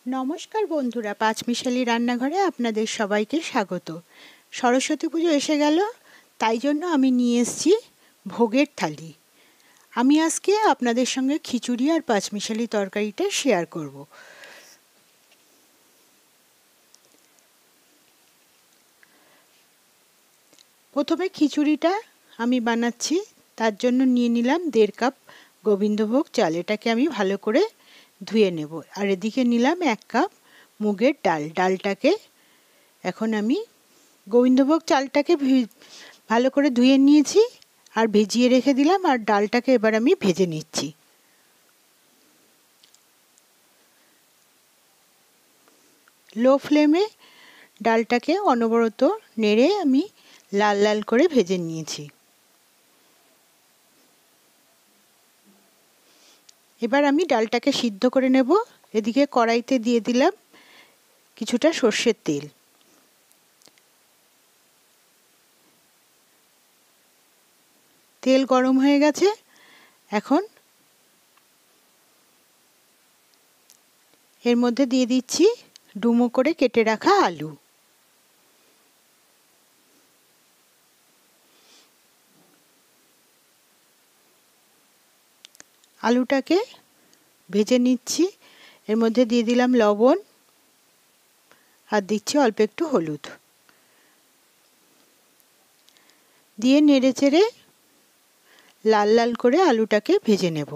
নমস্কার বন্ধুরা, পাঁচমিশালি রান্নাঘরে আপনাদের সবাইকে স্বাগত। সরস্বতী পুজো এসে গেল, তাই জন্য আমি নিয়ে এসেছি ভোগের থালি। আমি আজকে আপনাদের সঙ্গে খিচুড়ি আর পাঁচমিশালি তরকারিটা শেয়ার করব। প্রথমে খিচুড়িটা আমি বানাচ্ছি, তার জন্য নিয়ে নিলাম 1.5 কাপ গোবিন্দভোগ চাল। এটাকে আমি ভালো করে ধুয়ে নেব। আর এদিকে নিলাম 1 কাপ মুগের ডাল। ডালটাকে এখন আমি গোবিন্দভোগ চালটাকে ভালো করে ধুয়ে নিয়েছি আর ভিজিয়ে রেখে দিলাম। আর ডালটাকে এবার আমি ভেজে নিচ্ছি। লো ফ্লেমে ডালটাকে অনবরত নেড়ে আমি লাল লাল করে ভেজে নিয়েছি। এবার আমি ডালটাকে সিদ্ধ করে নেব। এদিকে কড়াইতে দিয়ে দিলাম কিছুটা সর্ষের তেল। তেল গরম হয়ে গেছে। এখন এর মধ্যে দিয়ে দিচ্ছি ডুমো করে কেটে রাখা আলু। আলুটাকে ভেজে নিচ্ছি। এর মধ্যে দিয়ে দিলাম লবণ আর দিচ্ছি অল্প একটু হলুদ। দিয়ে নেড়ে চেড়ে লাল লাল করে আলুটাকে ভেজে নেব।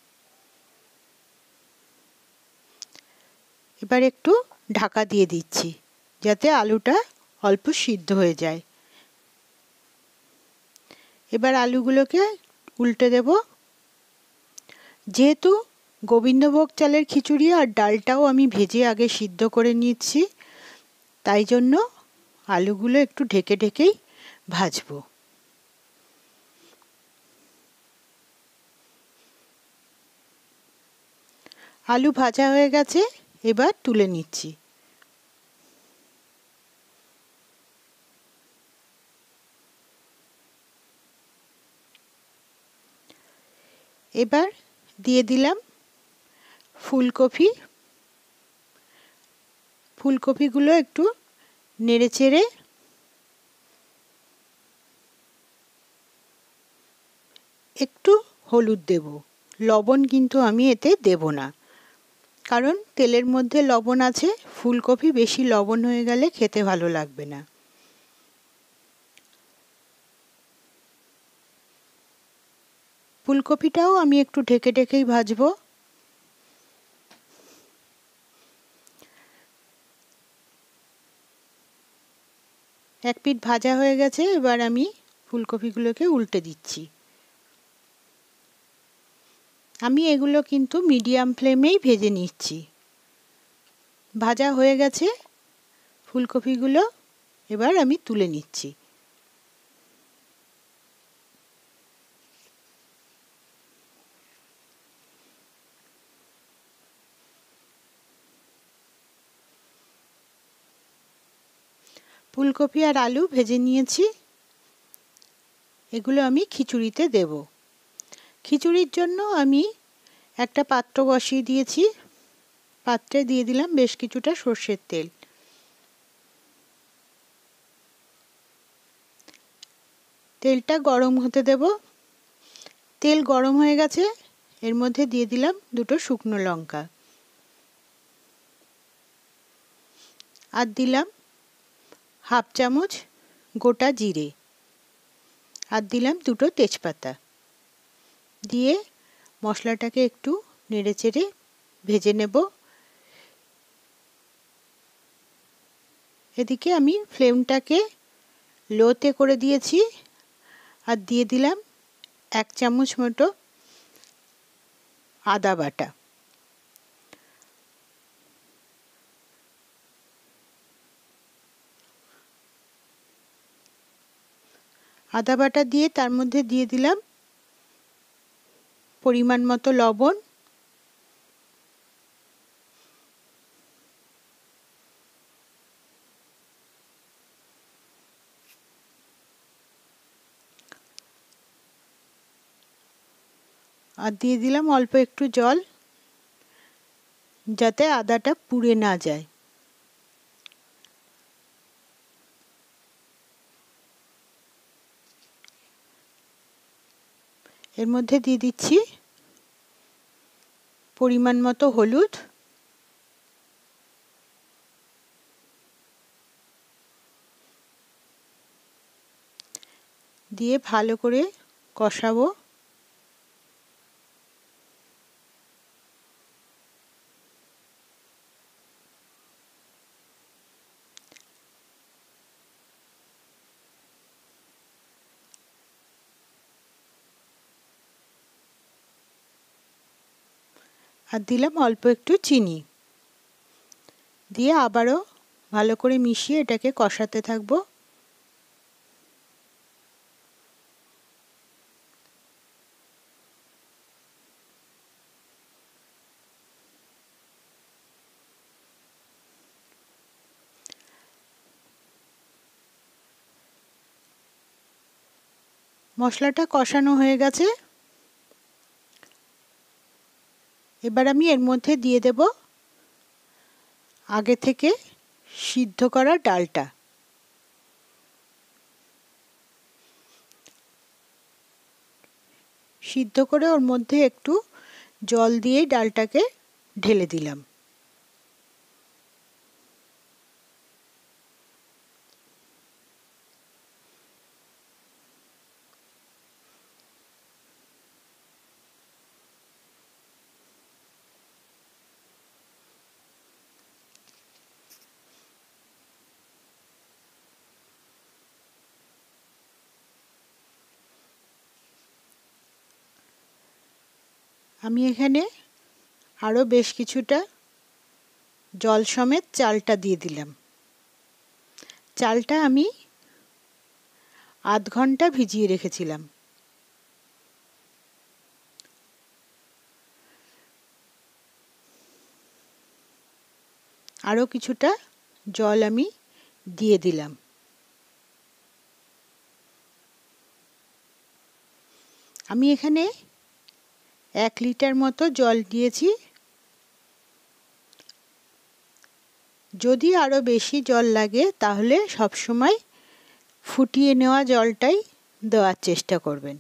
এবার একটু ঢাকা দিয়ে দিচ্ছি যাতে আলুটা অল্প সিদ্ধ হয়ে যায়। এবার আলুগুলোকে উল্টে দেব। যেহেতু গোবিন্দভোগ চালের খিচুড়ি আর ডালটাও আমি ভেজে আগে সিদ্ধ করে নিচ্ছি, তাই জন্য আলুগুলো একটু ঢেকে ঢেকেই ভাজবো। আলু ভাজা হয়ে গেছে, এবার তুলে নিচ্ছি। এবার দিয়ে দিলাম ফুলকপি। ফুলকপিগুলো একটু নেড়ে চেড়ে একটু হলুদ দেব। লবণ কিন্তু আমি এতে দেব না, কারণ তেলের মধ্যে লবণ আছে। ফুলকপি বেশি লবণ হয়ে গেলে খেতে ভালো লাগবে না। ফুলকপিটাও আমি একটু ঢেকে ঢেকেই ভাজবো। এক পিঠ ভাজা হয়ে গেছে, এবার আমি ফুলকপিগুলোকে উল্টে দিচ্ছি। আমি এগুলো কিন্তু মিডিয়াম ফ্লেমেই ভেজে নিচ্ছি। ভাজা হয়ে গেছে ফুলকপিগুলো, এবার আমি তুলে নিচ্ছি। ফুলকপি আর আলু ভেজে নিয়েছি, এগুলো আমি খিচুড়িতে দেব। খিচুড়ির জন্য আমি একটা পাত্র বসিয়ে দিয়েছি। পাত্রে দিয়ে দিলাম বেশ কিছুটা সর্ষের তেল। তেলটা গরম হতে দেব। তেল গরম হয়ে গেছে, এর মধ্যে দিয়ে দিলাম 2টো শুকনো লঙ্কা। আর দিলাম 1/2 চামচ গোটা জিরে। আর দিলাম 2টো তেজপাতা। দিয়ে মশলাটাকে একটু নেড়েচেড়ে ভেজে নেব। এদিকে আমি ফ্লেমটাকে লোতে করে দিয়েছি। আর দিয়ে দিলাম 1 চামচ মতো আদা বাটা। আদা বাটা দিয়ে তার মধ্যে দিয়ে দিলাম পরিমাণ মতো লবণ। আর দিয়ে দিলাম অল্প একটু জল। যাতে আদাটা পুড়ে না যায়। এর মধ্যে দিয়ে দিচ্ছি পরিমাণ মতো হলুদ, দিয়ে ভালো করে কষাবো। আর দিলাম অল্প একটু চিনি, দিয়ে আবারও ভালো করে মিশিয়ে এটাকে কষাতে থাকবো। মশলাটা কষানো হয়ে গেছে। এবার আমি এর মধ্যে দিয়ে দেব আগে থেকে সিদ্ধ করা ডালটা। সিদ্ধ করে ওর মধ্যে একটু জল দিয়ে ডালটাকে ঢেলে দিলাম। আমি এখানে আরও বেশ কিছুটা জল সমেত চালটা দিয়ে দিলাম। চালটা আমি আধ ঘন্টা ভিজিয়ে রেখেছিলাম। আরও কিছুটা জল আমি দিয়ে দিলাম। আমি এখানে 1 লিটার মতো জল দিয়েছি। যদি আরও বেশি জল লাগে তাহলে সবসময় ফুটিয়ে নেওয়া জলটাই দেওয়ার চেষ্টা করবেন।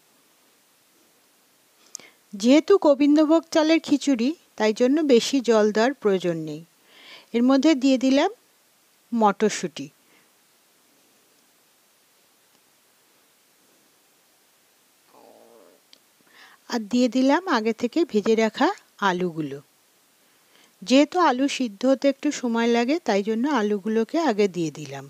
যেহেতু গোবিন্দভোগ চালের খিচুড়ি, তাই জন্য বেশি জল দেওয়ার প্রয়োজন নেই। এর মধ্যে দিয়ে দিলাম মটরশুঁটি, আর দিয়ে দিলাম আগে থেকে ভেজে রাখা আলুগুলো। যেহেতু আলু সিদ্ধ হতে একটু সময় লাগে, তাই জন্য আলুগুলোকে আগে দিয়ে দিলাম।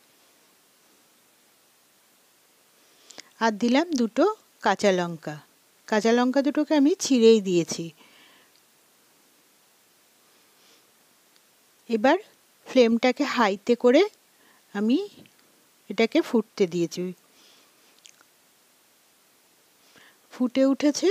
আর দিলাম দুটো কাঁচা লঙ্কা। কাঁচা লঙ্কা দুটোকে আমি ছিঁড়েই দিয়েছি। এবার ফ্লেমটাকে হাইতে করে আমি এটাকে ফুটতে দিয়েছি। ফুটে উঠেছে।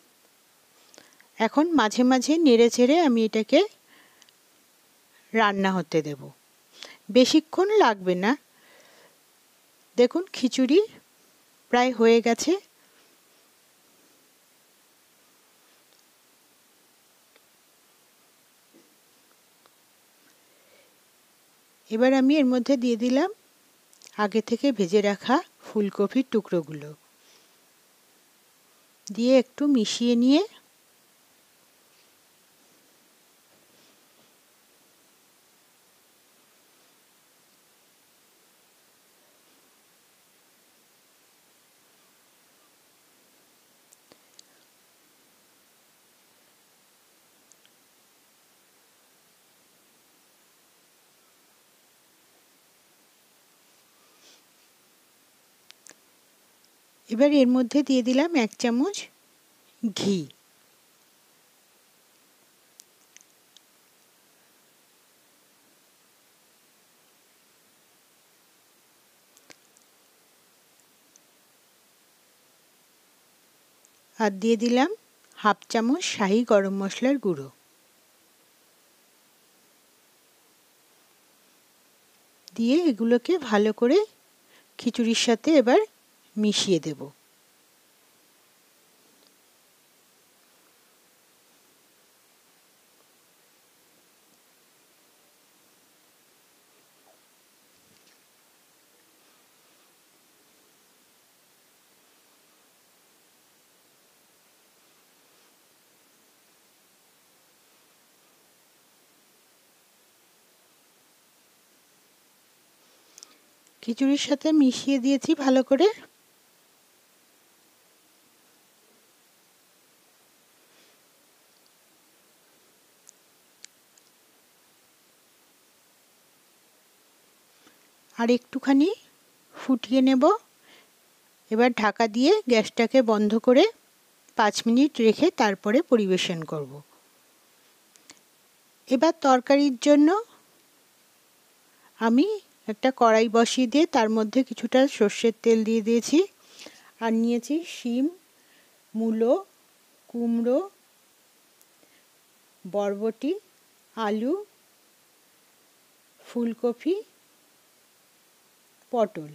এখন মাঝে মাঝে নেড়ে চেড়ে আমি এটাকে রান্না হতে দেব। বেশিক্ষণ লাগবে না। দেখুন খিচুড়ি প্রায় হয়ে গেছে। এবার আমি এর মধ্যে দিয়ে দিলাম আগে থেকে ভেজে রাখা ফুলকপির টুকরোগুলো, দিয়ে একটু মিশিয়ে নিয়ে এবার এর মধ্যে দিয়ে দিলাম 1 চামচ ঘি। আর দিয়ে দিলাম 1/2 চামচ শাহি গরম মশলার গুঁড়ো। দিয়ে এগুলোকে ভালো করে খিচুড়ির সাথে এবার মিশিয়ে দেব। খিচুড়ির সাথে মিশিয়ে দিয়েছি ভালো করে। আর একটুখানি ফুটিয়ে নেব। এবার ঢাকা দিয়ে গ্যাসটাকে বন্ধ করে 5 মিনিট রেখে তারপরে পরিবেশন করব। এবার তরকারির জন্য আমি একটা কড়াই বসিয়ে দিয়ে তার মধ্যে কিছুটা সর্ষের তেল দিয়ে দিয়েছি। আর নিয়েছি শিম, মূলো, কুমড়ো, বরবটি, আলু, ফুলকপি, পটল।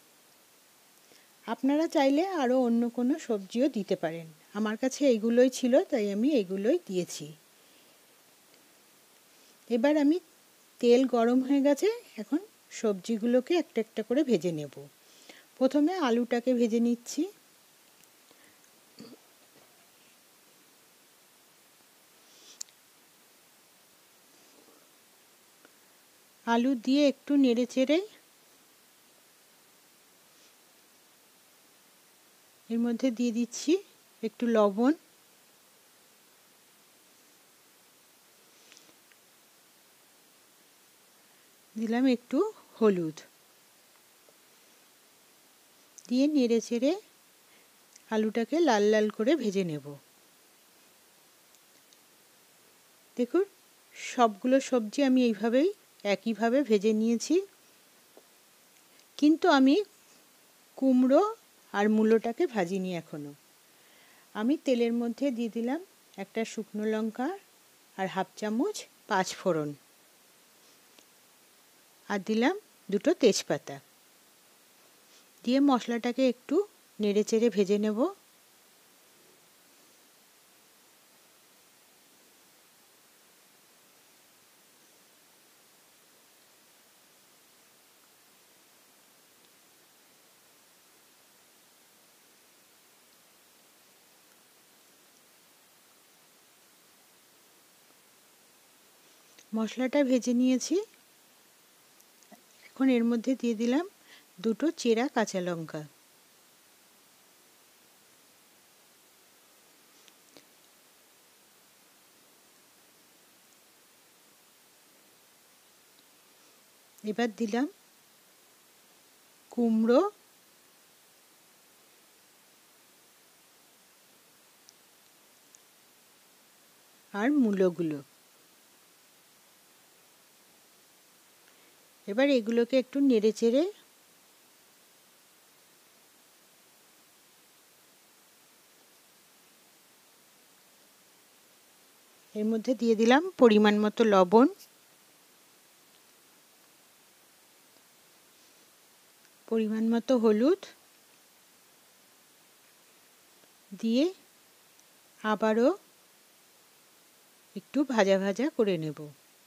আপনারা চাইলে আরও অন্য কোনো সবজিও দিতে পারেন। আমার কাছে এইগুলোই ছিল, তাই আমি এগুলোই দিয়েছি। এবার আমি তেল গরম হয়ে গেছে, এখন সবজিগুলোকে একটা একটা করে ভেজে নেব। প্রথমে আলুটাকে ভেজে নিচ্ছি। আলু দিয়ে একটু নেড়েচেড়ে এর মধ্যে দিয়ে দিচ্ছি একটু লবণ, দিলাম একটু হলুদ, দিয়ে নেড়েচেড়ে আলুটাকে লাল লাল করে ভেজে নেব। দেখুন সবগুলো সবজি আমি এইভাবেই একইভাবে ভেজে নিয়েছি, কিন্তু আমি কুমড়ো আর মূলোটাকে ভাজিনি এখনো। আমি তেলের মধ্যে দিয়ে দিলাম একটা শুকনো লঙ্কা আর হাফ চামচ 5 ফোড়ন, আর দিলাম 2টো তেজপাতা, দিয়ে মশলাটাকে একটু নেড়েচেড়ে ভেজে নেব। মশলাটা ভেজে নিয়েছি, এখন এর মধ্যে দিয়ে দিলাম 2টো চেরা কাঁচা লঙ্কা, এবার দিলাম কুমড়ো আর মূলোগুলো। এবার এগুলোকে একটু নেড়েচেড়ে এর মধ্যে দিয়ে দিলাম পরিমাণ মতো লবণ, পরিমাণ মতো হলুদ, দিয়ে আবারও একটু ভাজা ভাজা করে নেব।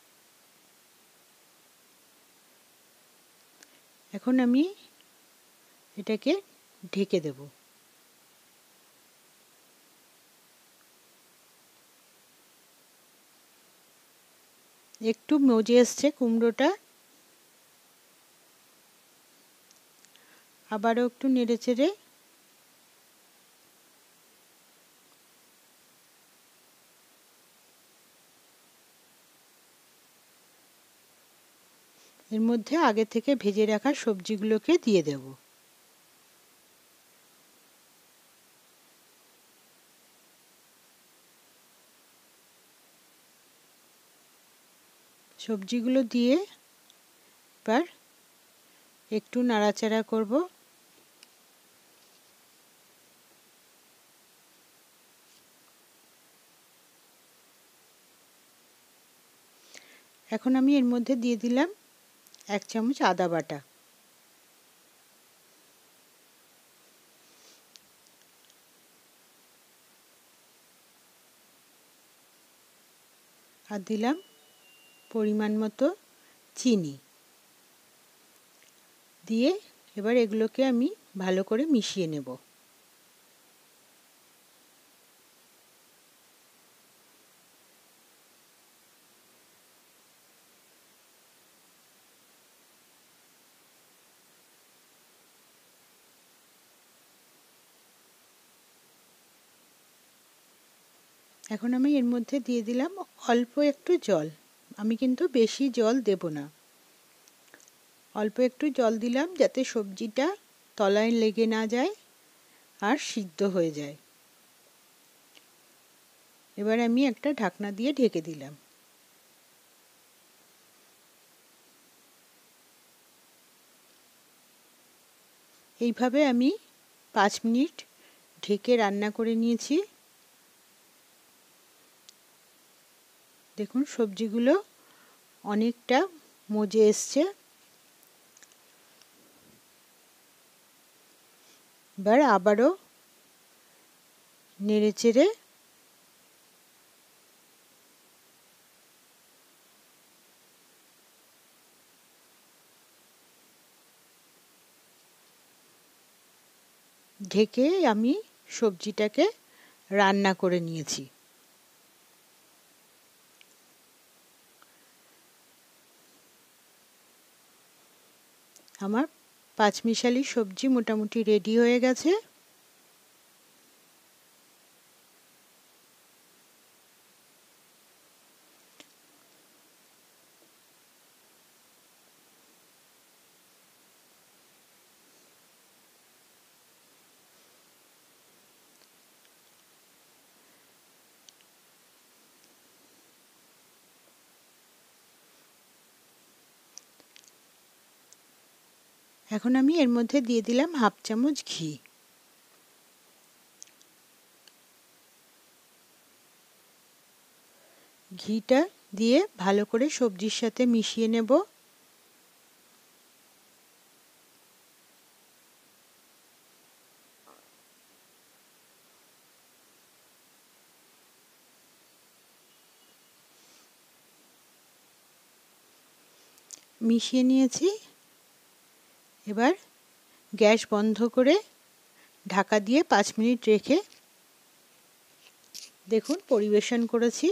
এখন আমি এটাকে ঢেকে দেব। একটু মজে এসছে কুমড়োটা, আবারও একটু নেড়েচেড়ে এর মধ্যে আগে থেকে ভেজে রাখা সবজিগুলোকে দিয়ে দেব। সবজিগুলো দিয়ে এবার একটু নাড়াচাড়া করব। এখন আমি এর মধ্যে দিয়ে দিলাম 1 চামচ আদা বাটা, আর দিলাম পরিমাণ মতো চিনি, দিয়ে এবার এগুলোকে আমি ভালো করে মিশিয়ে নেব। এখন আমি এর মধ্যে দিয়ে দিলাম অল্প একটু জল। আমি কিন্তু বেশি জল দেব না, অল্প একটু জল দিলাম যাতে সবজিটা তলায় লেগে না যায় আর সিদ্ধ হয়ে যায়। এবার আমি একটা ঢাকনা দিয়ে ঢেকে দিলাম। এইভাবে আমি 5 মিনিট ঢেকে রান্না করে নিয়েছি। দেখুন সবজিগুলো অনেকটা মজে এসছে। এবার আবারও নেড়েচেড়ে ঢেকে আমি সবজিটাকে রান্না করে নিয়েছি। আমার পাঁচমিশালি সবজি মোটামুটি রেডি হয়ে গেছে। এখন আমি এর মধ্যে দিয়ে দিলাম হাফ চামচ ঘি। ঘিটা দিয়ে ভালো করে সবজির সাথে মিশিয়ে নেব। মিশিয়ে নিয়েছি। এবার গ্যাস বন্ধ করে ঢাকা দিয়ে 5 মিনিট রেখে দেখুন পরিবেশন করেছি।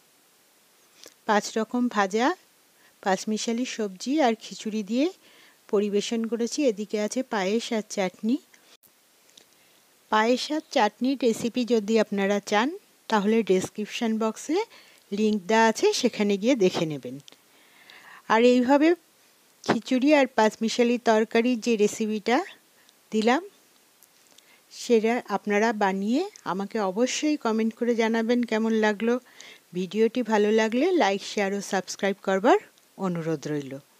5 রকম ভাজা, পাঁচমিশালি সবজি আর খিচুড়ি দিয়ে পরিবেশন করেছি। এদিকে আছে পায়েস আর চাটনি। পায়েস আর চাটনির রেসিপি যদি আপনারা চান তাহলে ডেসক্রিপশন বক্সে লিংক দেওয়া আছে, সেখানে গিয়ে দেখে নেবেন। আর এইভাবে খিচুড়ি আর পাঁচমিশালি তরকারির যে রেসিপিটা দিলাম সেটা আপনারা বানিয়ে আমাকে অবশ্যই কমেন্ট করে জানাবেন কেমন লাগলো। ভিডিওটি ভালো লাগলে লাইক, শেয়ার ও সাবস্ক্রাইব করবার অনুরোধ রইল।